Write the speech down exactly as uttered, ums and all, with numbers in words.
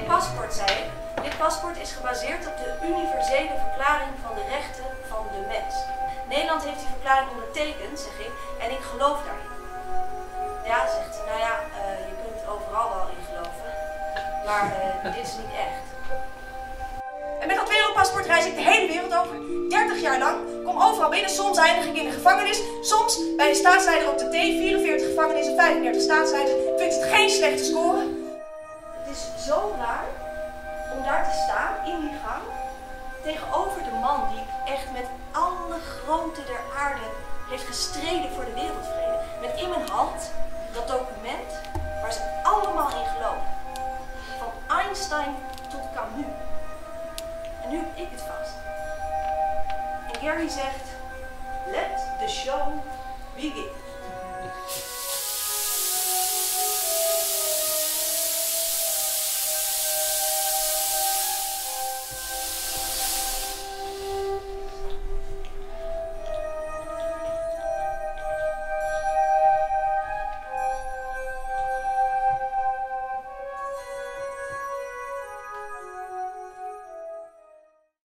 Dit paspoort, zei ik, dit paspoort is gebaseerd op de universele verklaring van de rechten van de mens. Nederland heeft die verklaring ondertekend, zeg ik, en ik geloof daarin. Ja, zegt hij, nou ja, uh, je kunt overal wel in geloven, maar uh, dit is niet echt. En met dat wereldpaspoort reis ik de hele wereld over, dertig jaar lang, kom overal binnen, soms eindig ik in de gevangenis, soms bij een staatsleider op de T, vierenveertig gevangenissen, vijfendertig staatsleiders, ik vind het geen slechte score. Het is zo raar om daar te staan, in die gang, tegenover de man die echt met alle grootte der aarde heeft gestreden voor de wereldvrede. Met in mijn hand dat document waar ze allemaal in geloven. Van Einstein tot Camus. En nu heb ik het vast. En Gary zegt, let the show begin.